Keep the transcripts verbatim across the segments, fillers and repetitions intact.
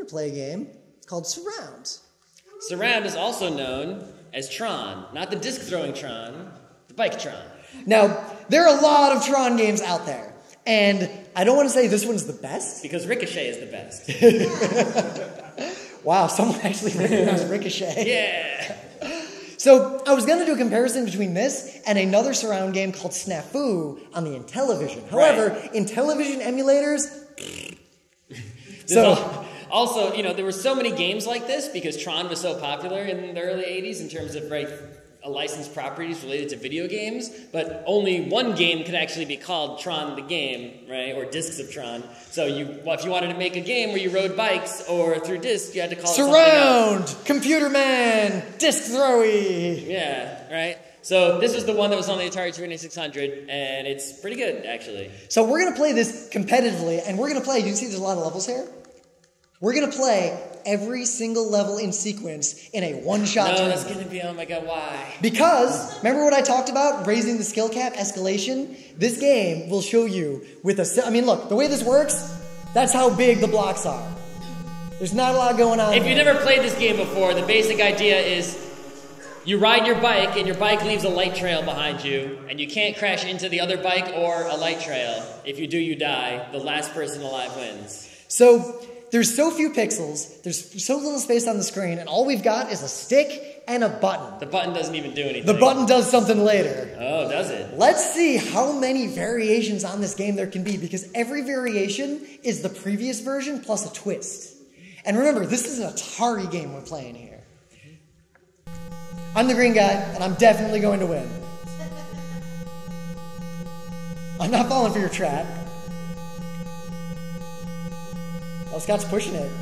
going to play a game. It's called Surround. Surround is also known as Tron. Not the disc-throwing Tron, the bike Tron. Now, there are a lot of Tron games out there. And I don't want to say this one's the best. Because Ricochet is the best. Wow, someone actually recognized Ricochet. Yeah. So I was going to do a comparison between this and another Surround game called Snafu on the Intellivision. However, right. Intellivision emulators... so... Also, you know, there were so many games like this because Tron was so popular in the early eighties in terms of, right, licensed properties related to video games, but only one game could actually be called Tron the Game, right, or Discs of Tron. So you, well, if you wanted to make a game where you rode bikes or through discs, you had to call it Surround! something else. Computer Man! Disc Throwy! Yeah, right? So this was the one that was on the Atari twenty-six hundred, and it's pretty good, actually. So we're going to play this competitively, and we're going to play, you can see there's a lot of levels here? We're going to play every single level in sequence in a one-shot No, tournament. that's going to be, oh my god, why? Because, remember what I talked about, raising the skill cap, escalation? This game will show you with a... I mean, look, the way this works, that's how big the blocks are. There's not a lot going on If here. you've never played this game before, the basic idea is you ride your bike, and your bike leaves a light trail behind you, and you can't crash into the other bike or a light trail. If you do, you die. The last person alive wins. So... There's so few pixels, there's so little space on the screen, and all we've got is a stick and a button. The button doesn't even do anything. The button does something later. Oh, does it? Let's see how many variations on this game there can be, because every variation is the previous version plus a twist. And remember, this is an Atari game we're playing here. I'm the green guy, and I'm definitely going to win. I'm not falling for your trap. Oh, Scott's pushing it.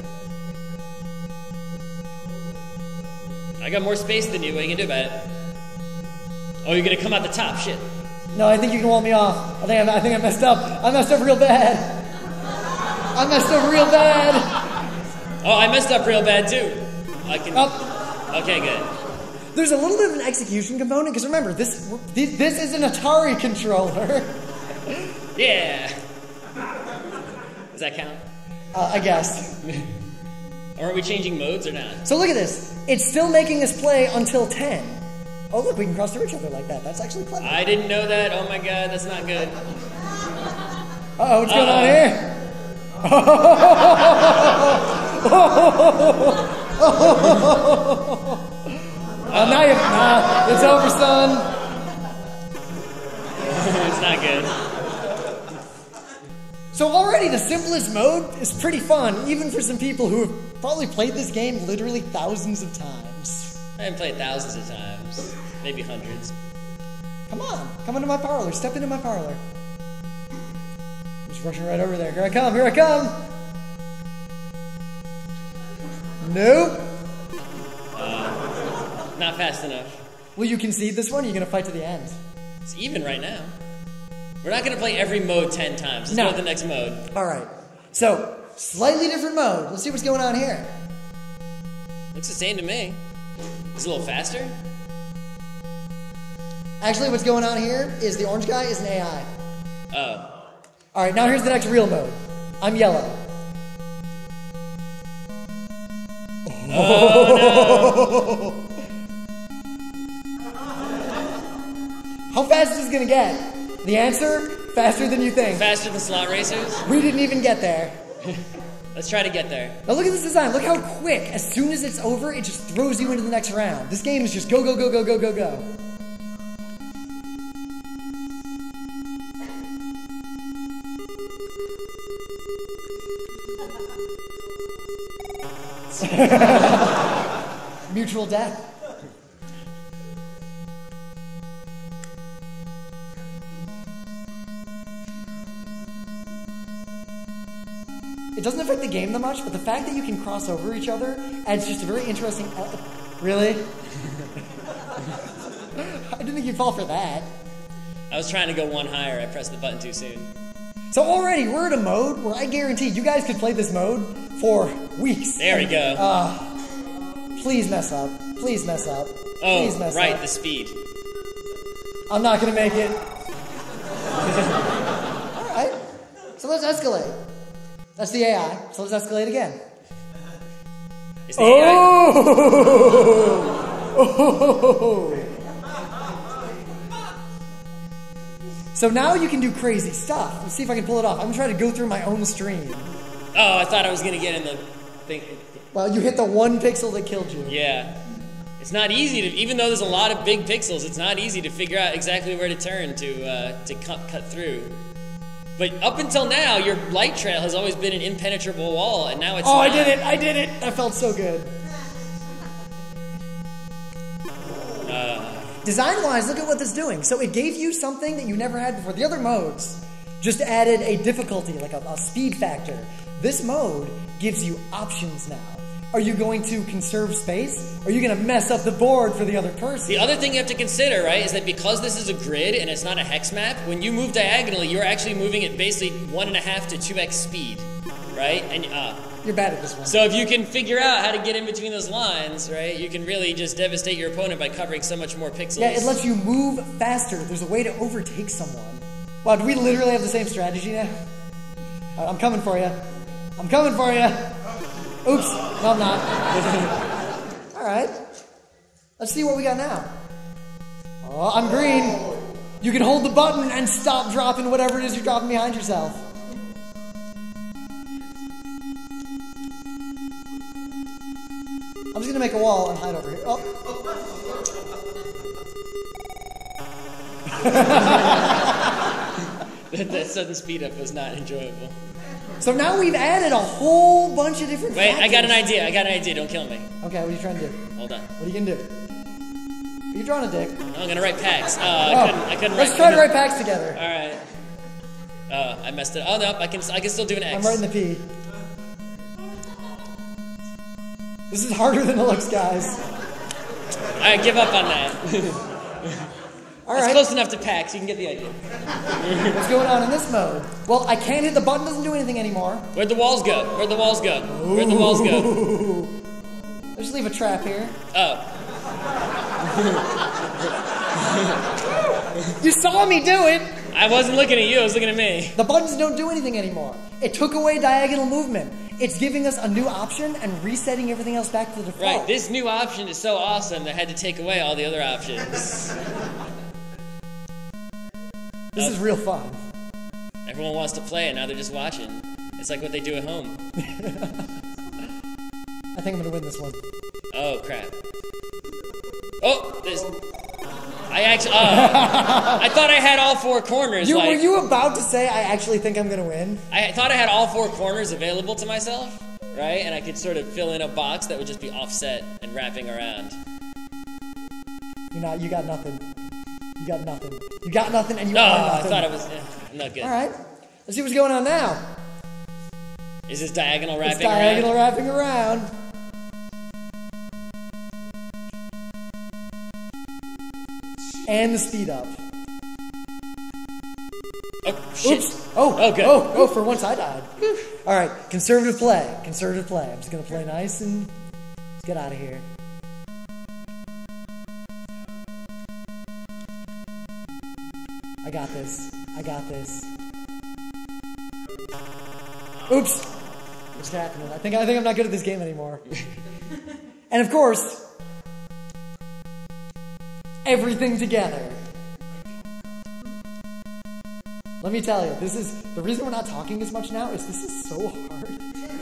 I got more space than you. What are you going to do about it? Oh, you're going to come out the top. Shit. No, I think you can wall me off. I think I, I think I messed up. I messed up real bad. I messed up real bad. Oh, I messed up real bad, too. I can... Oh. Okay, good. There's a little bit of an execution component, because remember, this, this is an Atari controller. Yeah. Does that count? Uh, I guess. Or are we changing modes or not? So look at this. It's still making us play until ten. Oh, look, we can cross through each other like that. That's actually clever. I didn't know that. Oh my god, that's not good. Uh-oh, what's Uh-oh. going on here? uh, now you nah, it's over, son. It's not good. So already the simplest mode is pretty fun, even for some people who have probably played this game literally thousands of times. I haven't played thousands of times. Maybe hundreds. Come on, come into my parlor. Step into my parlor. I'm just rushing right over there. Here I come, here I come. Nope. Uh, not fast enough. Will you concede this one, or are you going to fight to the end? It's even right now. We're not going to play every mode ten times. Let's no. go to the next mode. All right. So, slightly different mode. Let's see what's going on here. Looks the same to me. It's a little faster. Actually, what's going on here is the orange guy is an A I. Oh. All right, now here's the next real mode. I'm yellow. Oh, no. How fast is this going to get? The answer? Faster than you think. Faster than slot racers? We didn't even get there. Let's try to get there. Now look at this design. Look how quick. As soon as it's over, it just throws you into the next round. This game is just go, go, go, go, go, go, go. Mutual death. It doesn't affect the game that much, but the fact that you can cross over each other adds just a very interesting... Uh, really? I didn't think you'd fall for that. I was trying to go one higher. I pressed the button too soon. So already, we're at a mode where I guarantee you guys could play this mode for weeks. There we go. Uh, please mess up. Please mess up. Oh, please mess right, up. the speed. I'm not going to make it. All right. So let's escalate. That's the A I. So let's escalate again. Is the oh! A I... oh! So now you can do crazy stuff. Let's see if I can pull it off. I'm trying to go through my own stream. Oh, I thought I was going to get in the thing. Well, you hit the one pixel that killed you. Yeah. It's not easy to, even though there's a lot of big pixels, it's not easy to figure out exactly where to turn to uh, to cut, cut through. But up until now, your light trail has always been an impenetrable wall, and now it's Oh, not. I did it! I did it! That felt so good. Uh, Design-wise, look at what this is doing. So it gave you something that you never had before. The other modes just added a difficulty, like a, a speed factor. This mode gives you options now. Are you going to conserve space? Or are you going to mess up the board for the other person? The other thing you have to consider, right, is that because this is a grid and it's not a hex map, when you move diagonally, you're actually moving at basically one and a half to two x speed, right? And uh, you're bad at this one. So if you can figure out how to get in between those lines, right, you can really just devastate your opponent by covering so much more pixels. Yeah, it lets you move faster. There's a way to overtake someone. Wow, do we literally have the same strategy now? All right, I'm coming for you. I'm coming for you. Oops. No, I'm not. All right. Let's see what we got now. Oh, I'm green. You can hold the button and stop dropping whatever it is you're dropping behind yourself. I'm just going to make a wall and hide over here. Oh. that, that sudden speed up was not enjoyable. So now we've added a whole bunch of different Wait, factors. I got an idea. I got an idea. Don't kill me. Okay, what are you trying to do? Hold on. What are you going to do? Are you drawing a dick? No, I'm going to write packs. Uh, oh, I couldn't, I couldn't let's write, try to write packs together. All right. Oh, I messed it. Oh, no, I can, I can still do an X. I'm writing the P. This is harder than it looks, guys. All right, give up on that. All It's right. close enough to pack, so you can get the idea. What's going on in this mode? Well, I can't hit the button, doesn't do anything anymore. Where'd the walls go? Where'd the walls go? Where'd the walls go? Let's just leave a trap here. Oh. You saw me do it! I wasn't looking at you, I was looking at me. The buttons don't do anything anymore. It took away diagonal movement. It's giving us a new option and resetting everything else back to the default. Right, this new option is so awesome that I had to take away all the other options. This uh, is real fun. Everyone wants to play it, now they're just watching. It's like what they do at home. I think I'm gonna win this one. Oh, crap. Oh, there's... I actually... Oh. I thought I had all four corners. You, like, were you about to say, I actually think I'm gonna win? I thought I had all four corners available to myself, right? And I could sort of fill in a box that would just be offset and wrapping around. You're not, you got nothing. You got nothing. You got nothing and you No, are I nothing. thought it was... Eh, I'm not good. Alright. Let's see what's going on now. Is this diagonal wrapping It's diagonal around? wrapping around. And the speed up. Oh, shit. Oops. Oh, Oh, good. Oh, oh, for once I died. All right, conservative play. Conservative play. I'm just going to play nice and let's get out of here. I got this. I got this. Oops. What's happening? I think I think I'm not good at this game anymore. And of course, everything together. Let me tell you, this is the reason we're not talking as much now is this is so hard.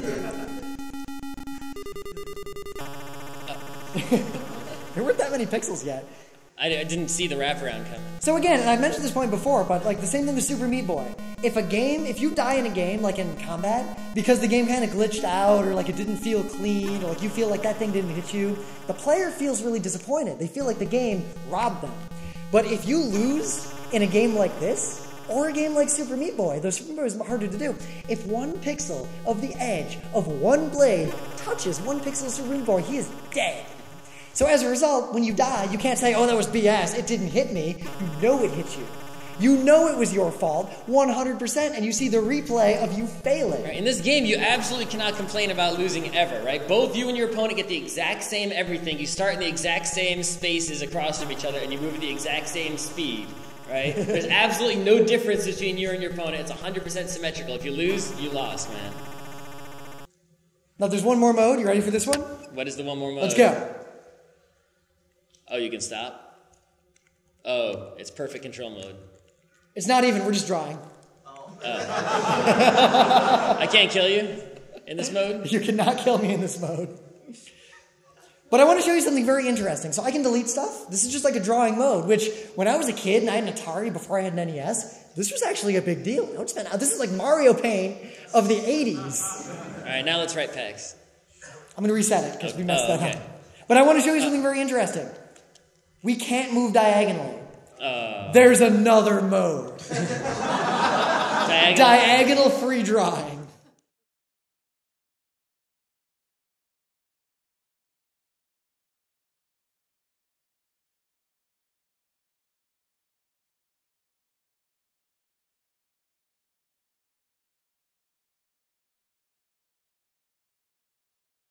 There weren't that many pixels yet. I, I didn't see the wraparound coming. So again, and I mentioned this point before, but like the same thing with Super Meat Boy. If a game, if you die in a game, like in combat, because the game kind of glitched out, or like it didn't feel clean, or like you feel like that thing didn't hit you, the player feels really disappointed. They feel like the game robbed them. But if you lose in a game like this, or a game like Super Meat Boy, though Super Meat Boy is harder to do, if one pixel of the edge of one blade touches one pixel of Super Meat Boy, he is dead. So as a result, when you die, you can't say, oh, that was B S, it didn't hit me. You know it hit you. You know it was your fault, one hundred percent, and you see the replay of you failing. Right, in this game, you absolutely cannot complain about losing ever, right? Both you and your opponent get the exact same everything. You start in the exact same spaces across from each other, and you move at the exact same speed, right? There's absolutely no difference between you and your opponent. It's one hundred percent symmetrical. If you lose, you lost, man. Now there's one more mode. You ready for this one? What is the one more mode? Let's go. Oh, you can stop? Oh, it's perfect control mode. It's not even. We're just drawing. Oh. I can't kill you in this mode? You cannot kill me in this mode. But I want to show you something very interesting. So I can delete stuff. This is just like a drawing mode, which when I was a kid and I had an Atari before I had an N E S, this was actually a big deal. Don't spend, this is like Mario Paint of the eighties. All right, now let's write Pex. I'm going to reset it because we messed oh, that okay. up. But I want to show you something very interesting. We can't move diagonally. Uh, There's another mode. Diagonal? Diagonal free drawing.